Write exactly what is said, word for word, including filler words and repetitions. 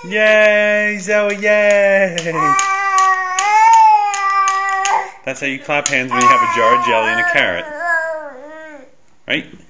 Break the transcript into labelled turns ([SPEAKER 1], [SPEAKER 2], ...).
[SPEAKER 1] Yay, Zoe, yay! That's how you clap hands when you have a jar of jelly and a carrot. Right?